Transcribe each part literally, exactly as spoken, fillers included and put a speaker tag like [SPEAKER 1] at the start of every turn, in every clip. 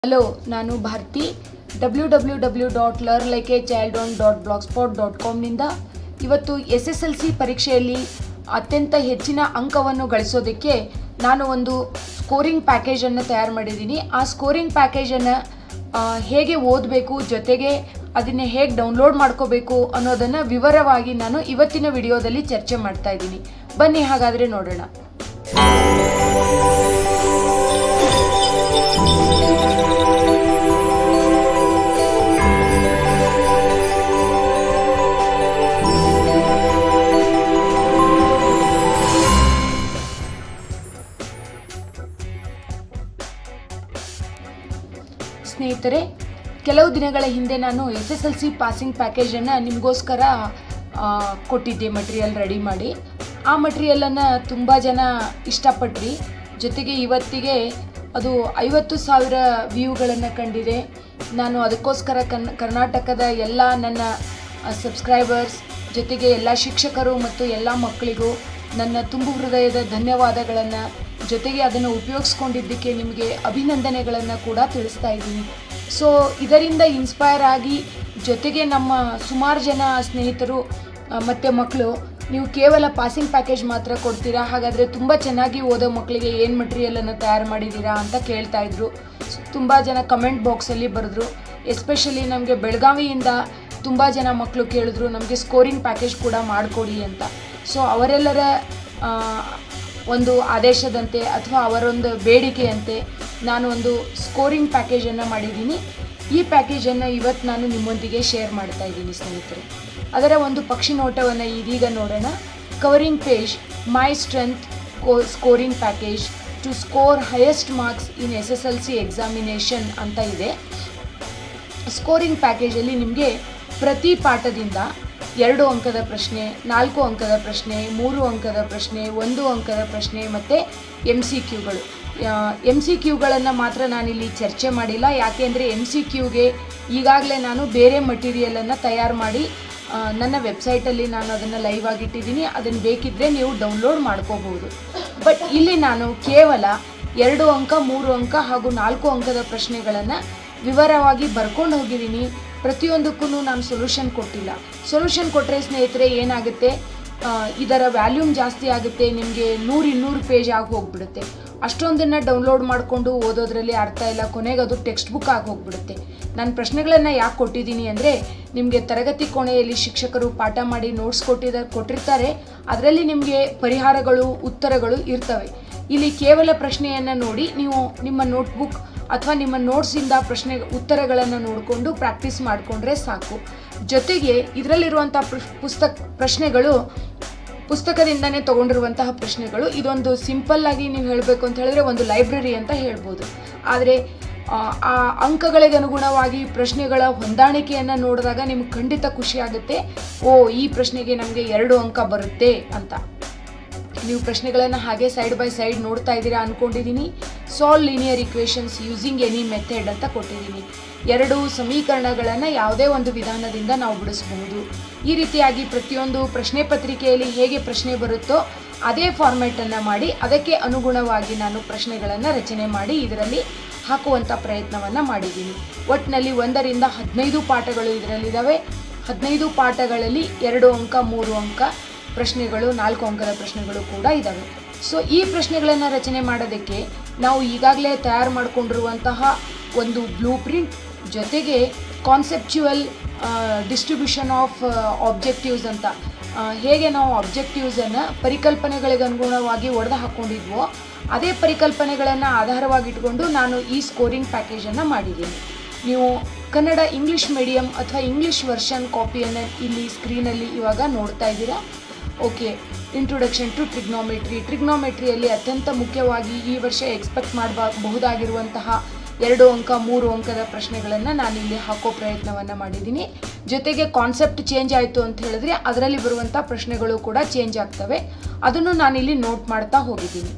[SPEAKER 1] Hello, ನಾನು Bharathi W W W dot learn like a child on dot blogspot dot ಕಾಮ್ನಿಂದ ಇವತ್ತು S S L C ಪರೀಕ್ಷೆಯಲ್ಲಿ ಅತ್ಯಂತ ಹೆಚ್ಚಿನ ಅಂಕವನ್ನು ಗಳಿಸೋದಕ್ಕೆ ನಾನು ಒಂದು ಸ್ಕೋರಿಂಗ್ ಪ್ಯಾಕೇಜನ್ನು ತಯಾರು ಮಾಡಿದ್ದೀನಿ. ಆ ಸ್ಕೋರಿಂಗ್ ಪ್ಯಾಕೇಜನ್ನು ಹೇಗೆ ಓದಬೇಕು, ಜೊತೆಗೆ ಅದನ್ನು ಹೇಗೆ ಡೌನ್ಲೋಡ್ ಮಾಡ್ಕೋಬೇಕು ಅನ್ನೋದನ್ನು ವಿವರವಾಗಿ ನಾನು ಇವತ್ತಿನ ವಿಡಿಯೋದಲ್ಲಿ ಚರ್ಚೆ ಮಾಡ್ತಾ ಇದ್ದೀನಿ. ಬನ್ನಿ ಹಾಗಾದರೆ ನೋಡೋಣ. ಸ್ನೇಹಿತರೆ, ಕೆಲವು ದಿನಗಳ ಹಿಂದೆ ನಾನು S S L C passing ಪ್ಯಾಕೇಜನ್ನು ನಿಮಗೋಸ್ಕರ ಕೊಟ್ಟಿದ್ದೆ, ಮಟೀರಿಯಲ್ ರೆಡಿ ಮಾಡಿ. ಆ ಮಟೀರಿಯಲನ್ನು ತುಂಬ ಜನ ಇಷ್ಟಪಟ್ರಿ. ಜೊತೆಗೆ ಇವತ್ತಿಗೆ ಅದು ಐವತ್ತು ಸಾವಿರ ವ್ಯೂಗಳನ್ನು ಕಂಡಿದೆ. ನಾನು ಅದಕ್ಕೋಸ್ಕರ ಕನ್ ಕರ್ನಾಟಕದ ಎಲ್ಲ ನನ್ನ ಸಬ್ಸ್ಕ್ರೈಬರ್ಸ್, ಜೊತೆಗೆ ಎಲ್ಲ ಶಿಕ್ಷಕರು ಮತ್ತು ಎಲ್ಲ ಮಕ್ಕಳಿಗೂ ನನ್ನ ತುಂಬು ಹೃದಯದ ಧನ್ಯವಾದಗಳನ್ನು, ಜೊತೆಗೆ ಅದನ್ನು ಉಪಯೋಗಿಸ್ಕೊಂಡಿದ್ದಕ್ಕೆ ನಿಮಗೆ ಅಭಿನಂದನೆಗಳನ್ನು ಕೂಡ ತಿಳಿಸ್ತಾ ಇದ್ದೀನಿ. ಸೊ ಇದರಿಂದ ಇನ್ಸ್ಪೈರ್ ಆಗಿ, ಜೊತೆಗೆ ನಮ್ಮ ಸುಮಾರು ಜನ ಸ್ನೇಹಿತರು ಮತ್ತು ಮಕ್ಕಳು, ನೀವು ಕೇವಲ ಪಾಸಿಂಗ್ ಪ್ಯಾಕೇಜ್ ಮಾತ್ರ ಕೊಡ್ತೀರಾ, ಹಾಗಾದರೆ ತುಂಬ ಚೆನ್ನಾಗಿ ಓದೋ ಮಕ್ಕಳಿಗೆ ಏನು ಮಟೀರಿಯಲನ್ನು ತಯಾರು ಮಾಡಿದ್ದೀರಾ ಅಂತ ಕೇಳ್ತಾಯಿದ್ರು. ತುಂಬ ಜನ ಕಮೆಂಟ್ ಬಾಕ್ಸಲ್ಲಿ ಬರೆದ್ರು. ಎಸ್ಪೆಷಲಿ ನಮಗೆ ಬೆಳಗಾವಿಯಿಂದ ತುಂಬ ಜನ ಮಕ್ಕಳು ಕೇಳಿದ್ರು, ನಮಗೆ ಸ್ಕೋರಿಂಗ್ ಪ್ಯಾಕೇಜ್ ಕೂಡ ಮಾಡಿಕೊಡಿ ಅಂತ. ಸೊ ಅವರೆಲ್ಲರ ಒಂದು ಆದೇಶದಂತೆ ಅಥವಾ ಅವರೊಂದು ಬೇಡಿಕೆಯಂತೆ ನಾನು ಒಂದು ಸ್ಕೋರಿಂಗ್ ಪ್ಯಾಕೇಜನ್ನು ಮಾಡಿದ್ದೀನಿ. ಈ ಪ್ಯಾಕೇಜನ್ನು ಇವತ್ತು ನಾನು ನಿಮ್ಮೊಂದಿಗೆ ಶೇರ್ ಮಾಡ್ತಾ ಇದ್ದೀನಿ ಸ್ನೇಹಿತರೆ. ಅದರ ಒಂದು ಪಕ್ಷಿ ನೋಟವನ್ನು ಇದೀಗ ನೋಡೋಣ. Covering page, my strength scoring package to score highest marks in S S L C examination ಅಂತ ಇದೆ. ಸ್ಕೋರಿಂಗ್ ಪ್ಯಾಕೇಜಲ್ಲಿ ನಿಮಗೆ ಪ್ರತಿ ಪಾಠದಿಂದ ಎರಡು ಅಂಕದ ಪ್ರಶ್ನೆ, ನಾಲ್ಕು ಅಂಕದ ಪ್ರಶ್ನೆ, ಮೂರು ಅಂಕದ ಪ್ರಶ್ನೆ, ಒಂದು ಅಂಕದ ಪ್ರಶ್ನೆ ಮತ್ತು ಎಮ್ ಸಿ ಕ್ಯೂಗಳು. ಎಮ್ ಸಿ ಕ್ಯೂಗಳನ್ನು ಮಾತ್ರ ನಾನಿಲ್ಲಿ ಚರ್ಚೆ ಮಾಡಿಲ್ಲ. ಯಾಕೆ ಅಂದರೆ ಎಮ್ ಸಿ ಕ್ಯೂಗೆ ಈಗಾಗಲೇ ನಾನು ಬೇರೆ ಮಟೀರಿಯಲನ್ನು ತಯಾರು ಮಾಡಿ ನನ್ನ ವೆಬ್ಸೈಟಲ್ಲಿ ನಾನು ಅದನ್ನು ಲೈವ್ ಆಗಿಟ್ಟಿದ್ದೀನಿ. ಅದನ್ನು ಬೇಕಿದ್ದರೆ ನೀವು ಡೌನ್ಲೋಡ್ ಮಾಡ್ಕೋಬೋದು. ಬಟ್ ಇಲ್ಲಿ ನಾನು ಕೇವಲ ಎರಡು ಅಂಕ, ಮೂರು ಅಂಕ ಹಾಗೂ ನಾಲ್ಕು ಅಂಕದ ಪ್ರಶ್ನೆಗಳನ್ನು ವಿವರವಾಗಿ ಬರ್ಕೊಂಡು ಹೋಗಿದ್ದೀನಿ. ಪ್ರತಿಯೊಂದಕ್ಕೂ ನಾನು ಸೊಲ್ಯೂಷನ್ ಕೊಟ್ಟಿಲ್ಲ. ಸೊಲ್ಯೂಷನ್ ಕೊಟ್ಟರೆ ಸ್ನೇಹಿತರೆ ಏನಾಗುತ್ತೆ, ಇದರ ವ್ಯಾಲ್ಯೂಮ್ ಜಾಸ್ತಿ ಆಗುತ್ತೆ, ನಿಮಗೆ ನೂರು ಇನ್ನೂರು ಪೇಜ್ ಆಗಿ ಹೋಗಿಬಿಡುತ್ತೆ. ಅಷ್ಟೊಂದನ್ನು ಡೌನ್ಲೋಡ್ ಮಾಡಿಕೊಂಡು ಓದೋದ್ರಲ್ಲಿ ಅರ್ಥ ಇಲ್ಲ, ಕೊನೆಗೆ ಅದು ಟೆಕ್ಸ್ಟ್ ಬುಕ್ ಆಗಿ ಹೋಗಿಬಿಡುತ್ತೆ. ನಾನು ಪ್ರಶ್ನೆಗಳನ್ನು ಯಾಕೆ ಕೊಟ್ಟಿದ್ದೀನಿ ಅಂದರೆ, ನಿಮಗೆ ತರಗತಿ ಕೋಣೆಯಲ್ಲಿ ಶಿಕ್ಷಕರು ಪಾಠ ಮಾಡಿ ನೋಟ್ಸ್ ಕೊಟ್ಟಿದ್ದಾರೆ ಕೊಟ್ಟಿರ್ತಾರೆ ಅದರಲ್ಲಿ ನಿಮಗೆ ಪರಿಹಾರಗಳು, ಉತ್ತರಗಳು ಇರ್ತವೆ. ಇಲ್ಲಿ ಕೇವಲ ಪ್ರಶ್ನೆಯನ್ನು ನೋಡಿ ನೀವು ನಿಮ್ಮ ನೋಟ್ಬುಕ್ ಅಥವಾ ನಿಮ್ಮ ನೋಟ್ಸಿಂದ ಪ್ರಶ್ನೆ ಉತ್ತರಗಳನ್ನು ನೋಡಿಕೊಂಡು ಪ್ರಾಕ್ಟೀಸ್ ಮಾಡಿಕೊಂಡ್ರೆ ಸಾಕು. ಜೊತೆಗೆ ಇದರಲ್ಲಿರುವಂಥ ಪುಸ್ತಕ ಪ್ರಶ್ನೆಗಳು ಪುಸ್ತಕದಿಂದನೇ ತೊಗೊಂಡಿರುವಂತಹ ಪ್ರಶ್ನೆಗಳು. ಇದೊಂದು ಸಿಂಪಲ್ಲಾಗಿ ನೀವು ಹೇಳಬೇಕು ಅಂತ ಹೇಳಿದ್ರೆ ಒಂದು ಲೈಬ್ರರಿ ಅಂತ ಹೇಳ್ಬೋದು. ಆದರೆ ಆ ಅಂಕಗಳಿಗೆ ಅನುಗುಣವಾಗಿ ಪ್ರಶ್ನೆಗಳ ಹೊಂದಾಣಿಕೆಯನ್ನು ನೋಡಿದಾಗ ನಿಮ್ಗೆ ಖಂಡಿತ ಖುಷಿ ಆಗುತ್ತೆ. ಓ, ಈ ಪ್ರಶ್ನೆಗೆ ನಮಗೆ ಎರಡು ಅಂಕ ಬರುತ್ತೆ ಅಂತ. ನೀವು ಪ್ರಶ್ನೆಗಳನ್ನು ಹಾಗೆ ಸೈಡ್ ಬೈ ಸೈಡ್ ನೋಡ್ತಾ ಇದ್ದೀರಾ ಅಂದ್ಕೊಂಡಿದ್ದೀನಿ. Solve linear equations using any method ಅಂತ ಕೊಟ್ಟಿದ್ದೀನಿ. ಎರಡು ಸಮೀಕರಣಗಳನ್ನು ಯಾವುದೇ ಒಂದು ವಿಧಾನದಿಂದ ನಾವು ಬಿಡಿಸಬಹುದು. ಈ ರೀತಿಯಾಗಿ ಪ್ರತಿಯೊಂದು ಪ್ರಶ್ನೆ ಪತ್ರಿಕೆಯಲ್ಲಿ ಹೇಗೆ ಪ್ರಶ್ನೆ ಬರುತ್ತೋ ಅದೇ ಫಾರ್ಮ್ಯಾಟನ್ನು ಮಾಡಿ ಅದಕ್ಕೆ ಅನುಗುಣವಾಗಿ ನಾನು ಪ್ರಶ್ನೆಗಳನ್ನು ರಚನೆ ಮಾಡಿ ಇದರಲ್ಲಿ ಹಾಕುವಂಥ ಪ್ರಯತ್ನವನ್ನು ಮಾಡಿದ್ದೀನಿ. ಒಟ್ಟಿನಲ್ಲಿ ಒಂದರಿಂದ ಹದಿನೈದು ಪಾಠಗಳು ಇದರಲ್ಲಿದ್ದಾವೆ. ಹದಿನೈದು ಪಾಠಗಳಲ್ಲಿ ಎರಡು ಅಂಕ, ಮೂರು ಅಂಕ ಪ್ರಶ್ನೆಗಳು, ನಾಲ್ಕು ಅಂಕದ ಪ್ರಶ್ನೆಗಳು ಕೂಡ ಇದ್ದಾವೆ. ಸೊ ಈ ಪ್ರಶ್ನೆಗಳನ್ನು ರಚನೆ ಮಾಡೋದಕ್ಕೆ ನಾವು ಈಗಾಗಲೇ ತಯಾರು ಮಾಡಿಕೊಂಡಿರುವಂತಹ ಒಂದು ಬ್ಲೂ ಪ್ರಿಂಟ್, ಜೊತೆಗೆ ಕಾನ್ಸೆಪ್ಚುವಲ್ ಡಿಸ್ಟ್ರಿಬ್ಯೂಷನ್ ಆಫ್ ಆಬ್ಜೆಕ್ಟಿವ್ಸ್ ಅಂತ, ಹೇಗೆ ನಾವು ಆಬ್ಜೆಕ್ಟಿವ್ಸನ್ನು ಪರಿಕಲ್ಪನೆಗಳಿಗೆ ಅನುಗುಣವಾಗಿ ಒಡೆದು ಹಾಕ್ಕೊಂಡಿದ್ವೋ ಅದೇ ಪರಿಕಲ್ಪನೆಗಳನ್ನು ಆಧಾರವಾಗಿಟ್ಕೊಂಡು ನಾನು ಈ ಸ್ಕೋರಿಂಗ್ ಪ್ಯಾಕೇಜನ್ನು ಮಾಡಿದ್ದೀನಿ. ನೀವು ಕನ್ನಡ ಇಂಗ್ಲೀಷ್ ಮೀಡಿಯಮ್ ಅಥವಾ ಇಂಗ್ಲೀಷ್ ವರ್ಷನ್ ಕಾಪಿಯನ್ನು ಇಲ್ಲಿ ಸ್ಕ್ರೀನಲ್ಲಿ ಇವಾಗ ನೋಡ್ತಾ ಇದ್ದೀರಾ. Okay, introduction to trigonometry. ಟ್ರಿಗ್ನೋಮೆಟ್ರಿಯಲ್ಲಿ ಅತ್ಯಂತ ಮುಖ್ಯವಾಗಿ ಈ ವರ್ಷ ಎಕ್ಸ್ಪೆಕ್ಟ್ ಮಾಡಬಹುದಾಗಿರುವಂತಹ ಎರಡು ಅಂಕ, ಮೂರು ಅಂಕದ ಪ್ರಶ್ನೆಗಳನ್ನು ನಾನಿಲ್ಲಿ ಹಾಕೋ ಪ್ರಯತ್ನವನ್ನು ಮಾಡಿದ್ದೀನಿ. ಜೊತೆಗೆ ಕಾನ್ಸೆಪ್ಟ್ ಚೇಂಜ್ ಆಯಿತು ಅಂತ ಹೇಳಿದ್ರೆ ಅದರಲ್ಲಿ ಬರುವಂಥ ಪ್ರಶ್ನೆಗಳು ಕೂಡ ಚೇಂಜ್ ಆಗ್ತವೆ. ಅದನ್ನು ನಾನಿಲ್ಲಿ ನೋಟ್ ಮಾಡ್ತಾ ಹೋಗಿದ್ದೀನಿ.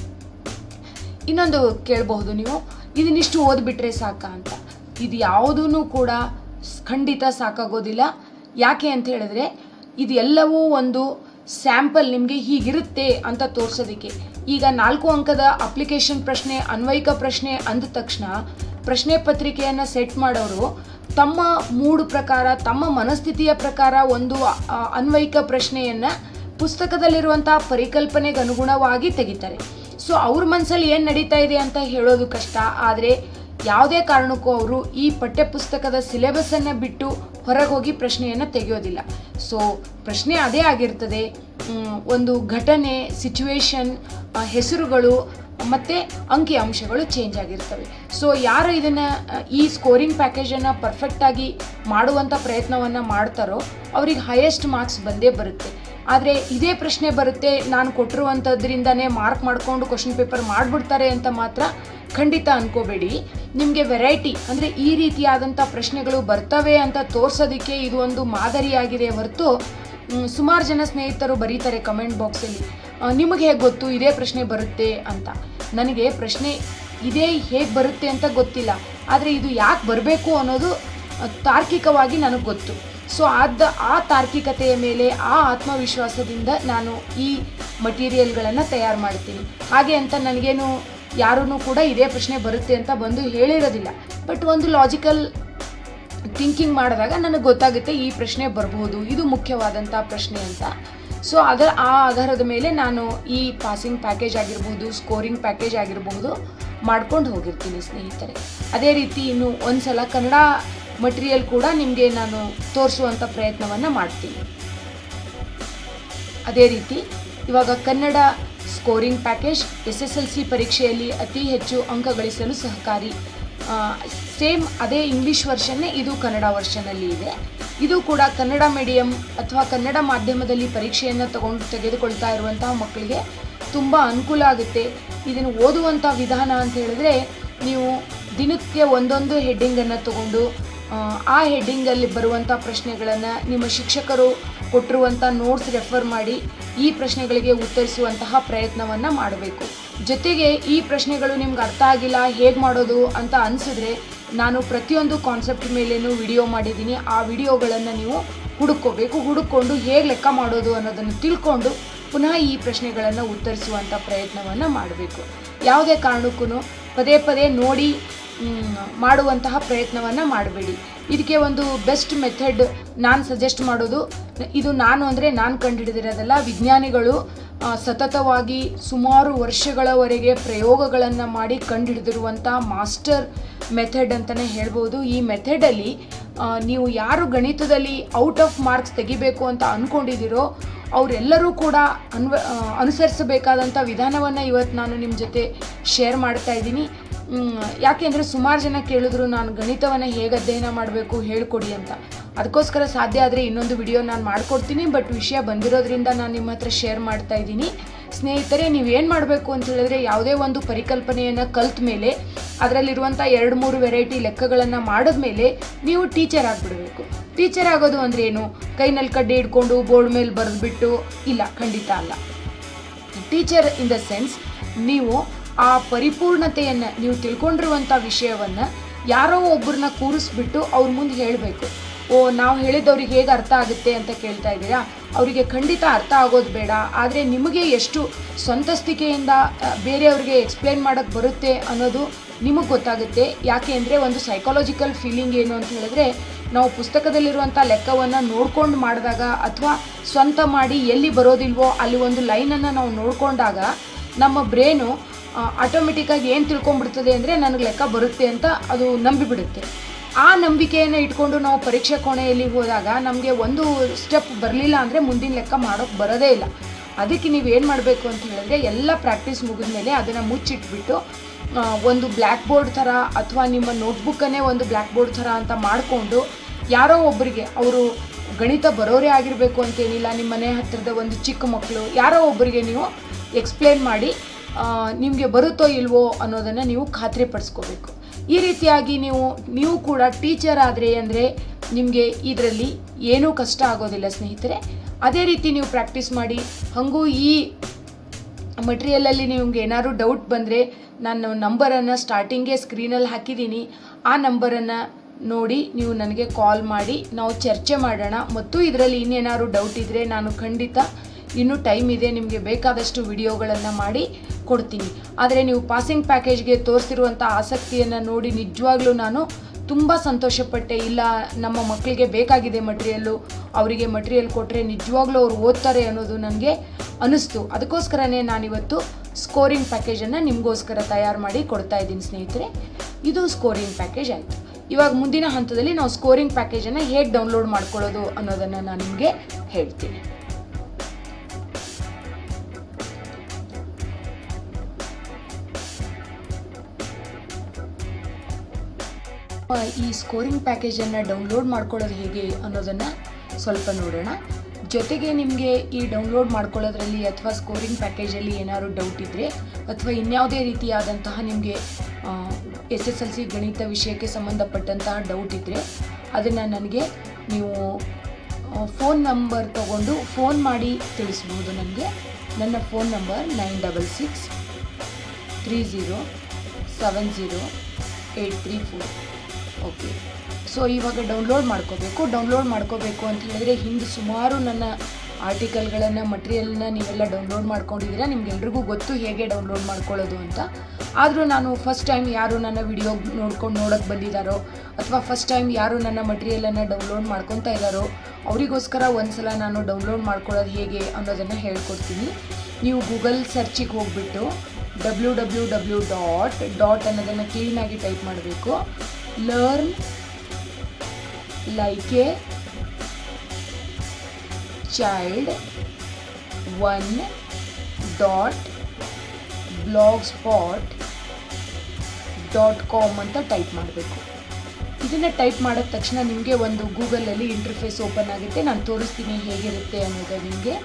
[SPEAKER 1] ಇನ್ನೊಂದು ಕೇಳಬಹುದು ನೀವು, ಇದನ್ನಿಷ್ಟು ಓದ್ಬಿಟ್ರೆ ಸಾಕಾ ಅಂತ. ಇದು ಯಾವುದೂ ಕೂಡ ಖಂಡಿತ ಸಾಕಾಗೋದಿಲ್ಲ. ಯಾಕೆ ಅಂತ ಹೇಳಿದ್ರೆ ಇದೆಲ್ಲವೂ ಒಂದು ಸ್ಯಾಂಪಲ್ ನಿಮಗೆ ಹೀಗಿರುತ್ತೆ ಅಂತ ತೋರಿಸೋದಕ್ಕೆ. ಈಗ ನಾಲ್ಕು ಅಂಕದ ಅಪ್ಲಿಕೇಶನ್ ಪ್ರಶ್ನೆ, ಅನ್ವಯಿಕ ಪ್ರಶ್ನೆ ಅಂದ ತಕ್ಷಣ ಪ್ರಶ್ನೆ ಪತ್ರಿಕೆಯನ್ನು ಸೆಟ್ ಮಾಡೋರು ತಮ್ಮ ಮೂಡ್ ಪ್ರಕಾರ, ತಮ್ಮ ಮನಸ್ಥಿತಿಯ ಪ್ರಕಾರ ಒಂದು ಅನ್ವಯಿಕ ಪ್ರಶ್ನೆಯನ್ನು ಪುಸ್ತಕದಲ್ಲಿರುವಂಥ ಪರಿಕಲ್ಪನೆಗೆ ಅನುಗುಣವಾಗಿ ತೆಗಿತಾರೆ. ಸೊ ಅವ್ರ ಮನಸ್ಸಲ್ಲಿ ಏನು ನಡೀತಾ ಇದೆ ಅಂತ ಹೇಳೋದು ಕಷ್ಟ. ಆದರೆ ಯಾವುದೇ ಕಾರಣಕ್ಕೂ ಅವರು ಈ ಪಠ್ಯಪುಸ್ತಕದ ಸಿಲೆಬಸ್ಸನ್ನು ಬಿಟ್ಟು ಹೊರಗೆ ಹೋಗಿ ಪ್ರಶ್ನೆಯನ್ನು ತೆಗೆಯೋದಿಲ್ಲ. ಸೊ ಪ್ರಶ್ನೆ ಅದೇ ಆಗಿರ್ತದೆ. ಒಂದು ಘಟನೆ, ಸಿಚುವೇಶನ್, ಹೆಸರುಗಳು ಮತ್ತು ಅಂಕಿ ಅಂಶಗಳು ಚೇಂಜ್ ಆಗಿರ್ತವೆ. ಸೊ ಯಾರು ಇದನ್ನು ಈ ಸ್ಕೋರಿಂಗ್ ಪ್ಯಾಕೇಜನ್ನು ಪರ್ಫೆಕ್ಟಾಗಿ ಮಾಡುವಂಥ ಪ್ರಯತ್ನವನ್ನು ಮಾಡ್ತಾರೋ ಅವ್ರಿಗೆ ಹೈಯೆಸ್ಟ್ ಮಾರ್ಕ್ಸ್ ಬಂದೇ ಬರುತ್ತೆ. ಆದರೆ ಇದೇ ಪ್ರಶ್ನೆ ಬರುತ್ತೆ, ನಾನು ಕೊಟ್ಟಿರುವಂಥದ್ರಿಂದನೇ ಮಾರ್ಕ್ ಮಾಡಿಕೊಂಡು ಕ್ವಶನ್ ಪೇಪರ್ ಮಾಡಿಬಿಡ್ತಾರೆ ಅಂತ ಮಾತ್ರ ಖಂಡಿತ ಅನ್ಕೋಬೇಡಿ. ನಿಮಗೆ ವೆರೈಟಿ ಅಂದರೆ ಈ ರೀತಿಯಾದಂಥ ಪ್ರಶ್ನೆಗಳು ಬರ್ತವೆ ಅಂತ ತೋರಿಸೋದಕ್ಕೆ ಇದು ಒಂದು ಮಾದರಿಯಾಗಿದೆ ಹೊರತು ಸುಮಾರು ಜನ ಸ್ನೇಹಿತರು ಬರೀತಾರೆ ಕಮೆಂಟ್ ಬಾಕ್ಸಲ್ಲಿ, ನಿಮಗೆ ಹೇಗೆ ಗೊತ್ತು ಇದೇ ಪ್ರಶ್ನೆ ಬರುತ್ತೆ ಅಂತ. ನನಗೆ ಪ್ರಶ್ನೆ ಇದೇ ಹೇಗೆ ಬರುತ್ತೆ ಅಂತ ಗೊತ್ತಿಲ್ಲ, ಆದರೆ ಇದು ಯಾಕೆ ಬರಬೇಕು ಅನ್ನೋದು ತಾರ್ಕಿಕವಾಗಿ ನನಗೆ ಗೊತ್ತು. ಸೊ ಆದ ಆ ತಾರ್ಕಿಕತೆಯ ಮೇಲೆ, ಆ ಆತ್ಮವಿಶ್ವಾಸದಿಂದ ನಾನು ಈ ಮಟೀರಿಯಲ್ಗಳನ್ನು ತಯಾರು ಮಾಡ್ತೀನಿ. ಹಾಗೆ ಅಂತ ನನಗೇನು ಯಾರೂ ಕೂಡ ಇದೇ ಪ್ರಶ್ನೆ ಬರುತ್ತೆ ಅಂತ ಬಂದು ಹೇಳಿರೋದಿಲ್ಲ. ಬಟ್ ಒಂದು ಲಾಜಿಕಲ್ ಥಿಂಕಿಂಗ್ ಮಾಡಿದಾಗ ನನಗೆ ಗೊತ್ತಾಗುತ್ತೆ ಈ ಪ್ರಶ್ನೆ ಬರಬಹುದು, ಇದು ಮುಖ್ಯವಾದಂಥ ಪ್ರಶ್ನೆ ಅಂತ. ಸೊ ಅದರ ಆ ಆಧಾರದ ಮೇಲೆ ನಾನು ಈ ಪಾಸಿಂಗ್ ಪ್ಯಾಕೇಜ್ ಆಗಿರ್ಬೋದು, ಸ್ಕೋರಿಂಗ್ ಪ್ಯಾಕೇಜ್ ಆಗಿರಬಹುದು ಮಾಡ್ಕೊಂಡು ಹೋಗಿರ್ತೀನಿ ಸ್ನೇಹಿತರೆ. ಅದೇ ರೀತಿ ಇನ್ನು ಒಂದು ಸಲ ಕನ್ನಡ ಮಟೀರಿಯಲ್ ಕೂಡ ನಿಮಗೆ ನಾನು ತೋರಿಸುವಂಥ ಪ್ರಯತ್ನವನ್ನು ಮಾಡ್ತೀನಿ. ಅದೇ ರೀತಿ ಇವಾಗ Kannada scoring package S S L C ಪರೀಕ್ಷೆಯಲ್ಲಿ ಅತಿ ಹೆಚ್ಚು ಅಂಕ ಗಳಿಸಲು ಸಹಕಾರಿ. ಸೇಮ್ ಅದೇ ಇಂಗ್ಲೀಷ್ ವರ್ಷನ್ನೇ ಇದು ಕನ್ನಡ ವರ್ಷನಲ್ಲಿ ಇದೆ. ಇದು ಕೂಡ ಕನ್ನಡ ಮೀಡಿಯಂ ಅಥವಾ ಕನ್ನಡ ಮಾಧ್ಯಮದಲ್ಲಿ ಪರೀಕ್ಷೆಯನ್ನು ತಗೊಂಡು ತೆಗೆದುಕೊಳ್ತಾ ಇರುವಂತಹ ಮಕ್ಕಳಿಗೆ ತುಂಬ ಅನುಕೂಲ ಆಗುತ್ತೆ. ಇದನ್ನು ಓದುವಂಥ ವಿಧಾನ ಅಂತ ಹೇಳಿದ್ರೆ, ನೀವು ದಿನಕ್ಕೆ ಒಂದೊಂದು ಹೆಡ್ಡಿಂಗನ್ನು ತಗೊಂಡು ಆ ಹೆಡ್ಡಿಂಗಲ್ಲಿ ಬರುವಂಥ ಪ್ರಶ್ನೆಗಳನ್ನು ನಿಮ್ಮ ಶಿಕ್ಷಕರು ಕೊಟ್ಟಿರುವಂಥ ನೋಟ್ಸ್ ರೆಫರ್ ಮಾಡಿ ಈ ಪ್ರಶ್ನೆಗಳಿಗೆ ಉತ್ತರಿಸುವಂತಹ ಪ್ರಯತ್ನವನ್ನು ಮಾಡಬೇಕು. ಜೊತೆಗೆ ಈ ಪ್ರಶ್ನೆಗಳು ನಿಮ್ಗೆ ಅರ್ಥ ಆಗಿಲ್ಲ, ಹೇಗೆ ಮಾಡೋದು ಅಂತ ಅನಿಸಿದ್ರೆ ನಾನು ಪ್ರತಿಯೊಂದು ಕಾನ್ಸೆಪ್ಟ್ ಮೇಲೇನೂ ವಿಡಿಯೋ ಮಾಡಿದ್ದೀನಿ. ಆ ವಿಡಿಯೋಗಳನ್ನು ನೀವು ಹುಡುಕೋಬೇಕು. ಹುಡುಕೊಂಡು ಹೇಗೆ ಲೆಕ್ಕ ಮಾಡೋದು ಅನ್ನೋದನ್ನು ತಿಳ್ಕೊಂಡು ಪುನಃ ಈ ಪ್ರಶ್ನೆಗಳನ್ನು ಉತ್ತರಿಸುವಂಥ ಪ್ರಯತ್ನವನ್ನು ಮಾಡಬೇಕು. ಯಾವುದೇ ಕಾರಣಕ್ಕೂ ಪದೇ ಪದೇ ನೋಡಿ ಮಾಡುವಂತಹ ಪ್ರಯತ್ನವನ್ನು ಮಾಡಬೇಡಿ. ಇದಕ್ಕೆ ಒಂದು ಬೆಸ್ಟ್ ಮೆಥಡ್ ನಾನು ಸಜೆಸ್ಟ್ ಮಾಡೋದು, ಇದು ನಾನು ಅಂದರೆ ನಾನು ಕಂಡುಹಿಡಿದಿರೋದಲ್ಲ, ವಿಜ್ಞಾನಿಗಳು ಸತತವಾಗಿ ಸುಮಾರು ವರ್ಷಗಳವರೆಗೆ ಪ್ರಯೋಗಗಳನ್ನು ಮಾಡಿ ಕಂಡುಹಿಡಿದಿರುವಂಥ ಮಾಸ್ಟರ್ ಮೆಥಡ್ ಅಂತಲೇ ಹೇಳ್ಬೋದು. ಈ ಮೆಥಡಲ್ಲಿ ನೀವು ಯಾರು ಗಣಿತದಲ್ಲಿ ಔಟ್ ಆಫ್ ಮಾರ್ಕ್ಸ್ ತೆಗಿಬೇಕು ಅಂತ ಅಂದ್ಕೊಂಡಿದ್ದೀರೋ ಅವರೆಲ್ಲರೂ ಕೂಡ ಅನ್ವ ಅನುಸರಿಸಬೇಕಾದಂಥ ವಿಧಾನವನ್ನು ಇವತ್ತು ನಾನು ನಿಮ್ಮ ಜೊತೆ ಶೇರ್ ಮಾಡ್ತಾ ಇದ್ದೀನಿ. ಯಾಕೆಂದರೆ ಸುಮಾರು ಜನ ಕೇಳಿದ್ರು ನಾನು ಗಣಿತವನ್ನು ಹೇಗೆ ಅಧ್ಯಯನ ಮಾಡಬೇಕು ಹೇಳ್ಕೊಡಿ ಅಂತ. ಅದಕ್ಕೋಸ್ಕರ ಸಾಧ್ಯ ಆದರೆ ಇನ್ನೊಂದು ವಿಡಿಯೋ ನಾನು ಮಾಡಿಕೊಡ್ತೀನಿ. ಬಟ್ ವಿಷಯ ಬಂದಿರೋದ್ರಿಂದ ನಾನು ನಿಮ್ಮ ಹತ್ರ ಶೇರ್ ಮಾಡ್ತಾ ಇದ್ದೀನಿ. ಸ್ನೇಹಿತರೆ, ನೀವೇನು ಮಾಡಬೇಕು ಅಂತ ಹೇಳಿದ್ರೆ, ಯಾವುದೇ ಒಂದು ಪರಿಕಲ್ಪನೆಯನ್ನು ಕಲ್ತ ಮೇಲೆ ಅದರಲ್ಲಿರುವಂಥ ಎರಡು ಮೂರು ವೆರೈಟಿ ಲೆಕ್ಕಗಳನ್ನು ಮಾಡಿದ್ಮೇಲೆ ನೀವು ಟೀಚರ್ ಆಗಿಬಿಡಬೇಕು. ಟೀಚರ್ ಆಗೋದು ಅಂದರೆ ಏನು? ಕೈನಲ್ಲಿ ಕಡ್ಡಿ ಹಿಡ್ಕೊಂಡು ಬೋರ್ಡ್ ಮೇಲೆ ಬರೆದ್ಬಿಟ್ಟು ಇಲ್ಲ, ಖಂಡಿತ ಅಲ್ಲ. ಟೀಚರ್ ಇನ್ ದ ಸೆನ್ಸ್, ನೀವು ಆ ಪರಿಪೂರ್ಣತೆಯನ್ನು, ನೀವು ತಿಳ್ಕೊಂಡಿರುವಂಥ ವಿಷಯವನ್ನು ಯಾರೋ ಒಬ್ಬರನ್ನ ಕೂರಿಸ್ಬಿಟ್ಟು ಅವ್ರ ಮುಂದೆ ಹೇಳಬೇಕು. ಓ, ನಾವು ಹೇಳಿದವ್ರಿಗೆ ಹೇಗೆ ಅರ್ಥ ಆಗುತ್ತೆ ಅಂತ ಕೇಳ್ತಾ ಇದ್ದೀರಾ? ಅವರಿಗೆ ಖಂಡಿತ ಅರ್ಥ ಆಗೋದು ಬೇಡ. ಆದರೆ ನಿಮಗೆ ಎಷ್ಟು ಸ್ವಂತಸ್ತಿಕೆಯಿಂದ ಬೇರೆಯವ್ರಿಗೆ ಎಕ್ಸ್ಪ್ಲೇನ್ ಮಾಡೋಕ್ಕೆ ಬರುತ್ತೆ ಅನ್ನೋದು ನಿಮಗೆ ಗೊತ್ತಾಗುತ್ತೆ. ಯಾಕೆ ಅಂದರೆ ಒಂದು ಸೈಕಾಲಜಿಕಲ್ ಫೀಲಿಂಗ್ ಏನು ಅಂತ ಹೇಳಿದ್ರೆ, ನಾವು ಪುಸ್ತಕದಲ್ಲಿರುವಂಥ ಲೆಕ್ಕವನ್ನು ನೋಡ್ಕೊಂಡು ಮಾಡಿದಾಗ ಅಥವಾ ಸ್ವಂತ ಮಾಡಿ ಎಲ್ಲಿ ಬರೋದಿಲ್ವೋ ಅಲ್ಲಿ ಒಂದು ಲೈನನ್ನು ನಾವು ನೋಡಿಕೊಂಡಾಗ ನಮ್ಮ ಬ್ರೇನು ಆಟೋಮೆಟಿಕ್ಕಾಗಿ ಏನು ತಿಳ್ಕೊಂಡ್ಬಿಡ್ತದೆ ಅಂದರೆ ನನಗೆ ಲೆಕ್ಕ ಬರುತ್ತೆ ಅಂತ ಅದು ನಂಬಿಬಿಡುತ್ತೆ. ಆ ನಂಬಿಕೆಯನ್ನು ಇಟ್ಕೊಂಡು ನಾವು ಪರೀಕ್ಷೆ ಕೋಣೆಯಲ್ಲಿ ಹೋದಾಗ ನಮಗೆ ಒಂದು ಸ್ಟೆಪ್ ಬರಲಿಲ್ಲ ಅಂದರೆ ಮುಂದಿನ ಲೆಕ್ಕ ಮಾಡೋಕ್ಕೆ ಬರೋದೇ ಇಲ್ಲ. ಅದಕ್ಕೆ ನೀವು ಏನು ಮಾಡಬೇಕು ಅಂತ ಹೇಳಿದ್ರೆ, ಎಲ್ಲ ಪ್ರಾಕ್ಟೀಸ್ ಮುಗಿದ ಮೇಲೆ ಅದನ್ನು ಮುಚ್ಚಿಟ್ಬಿಟ್ಟು ಒಂದು ಬ್ಲ್ಯಾಕ್ ಬೋರ್ಡ್ ಥರ ಅಥವಾ ನಿಮ್ಮ ನೋಟ್ಬುಕ್ಕನ್ನೇ ಒಂದು ಬ್ಲ್ಯಾಕ್ ಬೋರ್ಡ್ ಥರ ಅಂತ ಮಾಡಿಕೊಂಡು ಯಾರೋ ಒಬ್ಬರಿಗೆ, ಅವರು ಗಣಿತ ಬರೋರೇ ಆಗಿರಬೇಕು ಅಂತೇನಿಲ್ಲ, ನಿಮ್ಮ ಮನೆ ಹತ್ತಿರದ ಒಂದು ಚಿಕ್ಕ ಮಕ್ಕಳು ಯಾರೋ ಒಬ್ಬರಿಗೆ ನೀವು ಎಕ್ಸ್ಪ್ಲೇನ್ ಮಾಡಿ ನಿಮಗೆ ಬರುತ್ತೋ ಇಲ್ವೋ ಅನ್ನೋದನ್ನು ನೀವು ಖಾತ್ರಿ ಪಡಿಸ್ಕೋಬೇಕು. ಈ ರೀತಿಯಾಗಿ ನೀವು ನೀವು ಕೂಡ ಟೀಚರ್ ಆದರೆ ಅಂದರೆ ನಿಮಗೆ ಇದರಲ್ಲಿ ಏನೂ ಕಷ್ಟ ಆಗೋದಿಲ್ಲ ಸ್ನೇಹಿತರೆ. ಅದೇ ರೀತಿ ನೀವು ಪ್ರಾಕ್ಟೀಸ್ ಮಾಡಿ. ಹಾಗೂ ಈ ಮಟೀರಿಯಲಲ್ಲಿ ನಿಮಗೆ ಏನಾದರೂ ಡೌಟ್ ಬಂದರೆ ನಾನು ನಂಬರನ್ನು ಸ್ಟಾರ್ಟಿಂಗೇ ಸ್ಕ್ರೀನಲ್ಲಿ ಹಾಕಿದ್ದೀನಿ. ಆ ನಂಬರನ್ನು ನೋಡಿ ನೀವು ನನಗೆ ಕಾಲ್ ಮಾಡಿ ನಾವು ಚರ್ಚೆ ಮಾಡೋಣ. ಮತ್ತು ಇದರಲ್ಲಿ ಇನ್ನೇನಾದ್ರು ಡೌಟ್ ಇದ್ದರೆ ನಾನು ಖಂಡಿತ ಇನ್ನೂ ಟೈಮ್ ಇದೆ, ನಿಮಗೆ ಬೇಕಾದಷ್ಟು ವಿಡಿಯೋಗಳನ್ನು ಮಾಡಿ ಕೊಡ್ತೀನಿ. ಆದರೆ ನೀವು ಪಾಸಿಂಗ್ ಪ್ಯಾಕೇಜ್ಗೆ ತೋರಿಸಿರುವಂಥ ಆಸಕ್ತಿಯನ್ನು ನೋಡಿ ನಿಜವಾಗ್ಲೂ ನಾನು ತುಂಬ ಸಂತೋಷಪಟ್ಟೆ. ಇಲ್ಲ, ನಮ್ಮ ಮಕ್ಕಳಿಗೆ ಬೇಕಾಗಿದೆ ಮಟೀರಿಯಲ್ಲು, ಅವರಿಗೆ ಮಟೀರಿಯಲ್ ಕೊಟ್ಟರೆ ನಿಜವಾಗ್ಲೂ ಅವ್ರು ಓದ್ತಾರೆ ಅನ್ನೋದು ನನಗೆ ಅನ್ನಿಸ್ತು. ಅದಕ್ಕೋಸ್ಕರನೇ ನಾನಿವತ್ತು ಸ್ಕೋರಿಂಗ್ ಪ್ಯಾಕೇಜನ್ನು ನಿಮಗೋಸ್ಕರ ತಯಾರು ಮಾಡಿ ಕೊಡ್ತಾ ಇದ್ದೀನಿ ಸ್ನೇಹಿತರೆ. ಇದು ಸ್ಕೋರಿಂಗ್ ಪ್ಯಾಕೇಜ್ ಆಯಿತು. ಇವಾಗ ಮುಂದಿನ ಹಂತದಲ್ಲಿ ನಾವು ಸ್ಕೋರಿಂಗ್ ಪ್ಯಾಕೇಜನ್ನು ಹೇಗೆ ಡೌನ್ಲೋಡ್ ಮಾಡ್ಕೊಳ್ಳೋದು ಅನ್ನೋದನ್ನು ನಾನು ನಿಮಗೆ ಹೇಳ್ತೀನಿ. ಈ ಸ್ಕೋರಿಂಗ್ ಪ್ಯಾಕೇಜನ್ನು ಡೌನ್ಲೋಡ್ ಮಾಡ್ಕೊಳ್ಳೋದು ಹೇಗೆ ಅನ್ನೋದನ್ನು ಸ್ವಲ್ಪ ನೋಡೋಣ. ಜೊತೆಗೆ ನಿಮಗೆ ಈ ಡೌನ್ಲೋಡ್ ಮಾಡ್ಕೊಳ್ಳೋದ್ರಲ್ಲಿ ಅಥವಾ ಸ್ಕೋರಿಂಗ್ ಪ್ಯಾಕೇಜಲ್ಲಿ ಏನಾದ್ರು ಡೌಟ್ ಇದ್ದರೆ ಅಥವಾ ಇನ್ಯಾವುದೇ ರೀತಿಯಾದಂತಹ ನಿಮಗೆ ಎಸ್ ಎಸ್ ಎಲ್ ಸಿ ಗಣಿತ ವಿಷಯಕ್ಕೆ ಸಂಬಂಧಪಟ್ಟಂತಹ ಡೌಟ್ ಇದ್ದರೆ ಅದನ್ನು ನನಗೆ ನೀವು ಫೋನ್ ನಂಬರ್ ತಗೊಂಡು ಫೋನ್ ಮಾಡಿ ತಿಳಿಸ್ಬೋದು. ನನಗೆ ನನ್ನ phone number nine double six three zero seven zero eight three four. Okay, so ಇವಾಗ ಡೌನ್ಲೋಡ್ ಮಾಡ್ಕೋಬೇಕು. ಡೌನ್ಲೋಡ್ ಮಾಡ್ಕೋಬೇಕು ಅಂತ ಹೇಳಿದ್ರೆ ಹಿಂದೆ ಸುಮಾರು ನನ್ನ ಆರ್ಟಿಕಲ್ಗಳನ್ನು ಮಟೀರಿಯಲ್ನ ನೀವೆಲ್ಲ ಡೌನ್ಲೋಡ್ ಮಾಡ್ಕೊಂಡಿದ್ದೀರಾ. ನಿಮ್ಗೆಲ್ರಿಗೂ ಗೊತ್ತು ಹೇಗೆ ಡೌನ್ಲೋಡ್ ಮಾಡ್ಕೊಳ್ಳೋದು ಅಂತ. ಆದರೂ ನಾನು ಫಸ್ಟ್ ಟೈಮ್ ಯಾರು ನನ್ನ ವಿಡಿಯೋ ನೋಡ್ಕೊಂಡು ನೋಡೋಕ್ಕೆ ಬಂದಿದ್ದಾರೋ ಅಥವಾ ಫಸ್ಟ್ ಟೈಮ್ ಯಾರು ನನ್ನ ಮಟೀರಿಯಲನ್ನು ಡೌನ್ಲೋಡ್ ಮಾಡ್ಕೊತಾ ಇದ್ದಾರೋ ಅವರಿಗೋಸ್ಕರ ಒಂದು ಸಲ ನಾನು ಡೌನ್ಲೋಡ್ ಮಾಡ್ಕೊಳ್ಳೋದು ಹೇಗೆ ಅನ್ನೋದನ್ನು ಹೇಳ್ಕೊಡ್ತೀನಿ. ನೀವು ಗೂಗಲ್ ಸರ್ಚಿಗೆ ಹೋಗ್ಬಿಟ್ಟು W W W dot dot ಅನ್ನೋದನ್ನು ಕ್ಲೀನಾಗಿ ಟೈಪ್ ಮಾಡಬೇಕು. Learn like a child one dot blogspot dot com ಅಂತ ಟೈಪ್ ಮಾಡಬೇಕು. ಇದನ್ನು ಟೈಪ್ ಮಾಡಿದ ತಕ್ಷಣ ನಿಮಗೆ ಒಂದು ಗೂಗಲಲ್ಲಿ ಇಂಟರ್ಫೇಸ್ ಓಪನ್ ಆಗುತ್ತೆ. ನಾನು ತೋರಿಸ್ತೀನಿ ಹೇಗಿರುತ್ತೆ ಅನ್ನೋದು ನಿಮಗೆ.